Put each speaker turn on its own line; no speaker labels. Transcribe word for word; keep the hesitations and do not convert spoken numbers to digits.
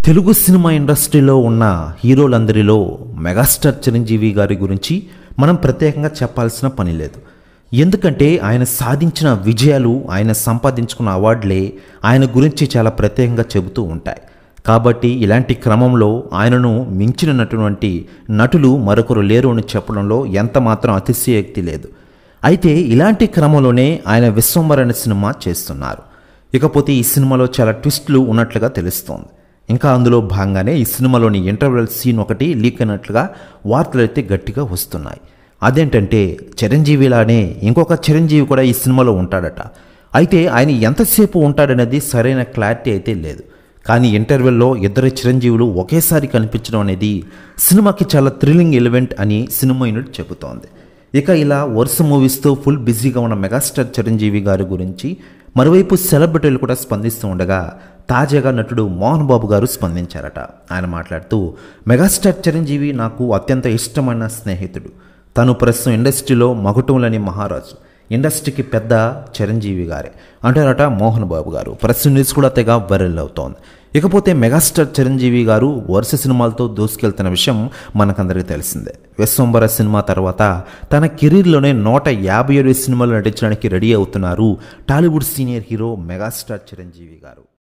Telugu cinema ఇండస్ట్రీలో ఉన్న హీరోలందరిలో megastar Chiranjeevi గారి గురించి మనం ప్రత్యేకంగా చెప్పాల్సిన పని లేదు. ఎందుకంటే ఆయన సాధించిన విజయాలు, ఆయన సంపాదించుకున్న అవార్డులే ఆయన గురించి చాలా ప్రత్యేకంగా చెబుతూ ఉంటాయి. కాబట్టి ఇలాంటి క్రమంలో ఆయనను మించినటువంటి నటులు మరొకరు లేరు అని చెప్పడంలో ఎంత మాత్రం అతిశయోక్తి లేదు. అయితే ఇలాంటి క్రమంలోనే ఆయన విశ్వంబర అనే సినిమా చేస్తున్నారు. ఇకపోతే ఈ సినిమాలో చాలా ట్విస్టులు ఉన్నట్లుగా తెలుస్తోంది. ఇంకా అందులో భాగంగానే ఈ సినిమాలోని ఇంటర్వెల్ సీన్ ఒకటి లీక్ అయినట్లుగా వార్తలు అయితే గట్టిగా వస్తున్నాయి. అదేంటంటే చిరంజీవిలానే ఇంకొక చిరంజీవి కూడా ఈ సినిమాలో ఉంటాడట. అయితే ఆయన ఎంతసేపు ఉంటాడనేది సరైన క్లారిటీ అయితే లేదు. కానీ ఇంటర్వెల్లో ఇద్దరు చిరంజీవులు ఒకేసారి కనిపించడం అనేది సినిమాకి చాలా థ్రిల్లింగ్ ఎలిమెంట్ అని సినిమా యూనిట్ చెబుతోంది. ఇక ఇలా వరుస మూవీస్తో ఫుల్ బిజీగా ఉన్న మెగాస్టార్ చిరంజీవి గారి గురించి మరోవైపు సెలబ్రిటీలు కూడా స్పందిస్తూ ఉండగా తాజాగా నటుడు మోహన్ బాబు గారు స్పందించారట. ఆయన మాట్లాడుతూ, మెగాస్టార్ చిరంజీవి నాకు అత్యంత ఇష్టమైన స్నేహితుడు. తను ప్రస్తుతం ఇండస్ట్రీలో మగుటంలోని మహారాజు. ఇండస్ట్రీకి పెద్ద చిరంజీవి గారే అంటారట మోహన్ బాబు గారు. ప్రెస్ న్యూస్ కూడా తెగ వైరల్ అవుతోంది. ఇకపోతే మెగాస్టార్ చిరంజీవి గారు వరుస సినిమాలతో దూసుకెళ్తున్న విషయం మనకందరికీ తెలిసిందే. విశ్వంబర సినిమా తర్వాత తన కెరీర్లోనే నూట యాభై ఏడు సినిమాలు నటించడానికి రెడీ అవుతున్నారు Tollywood senior hero megastar Chiranjeevi గారు.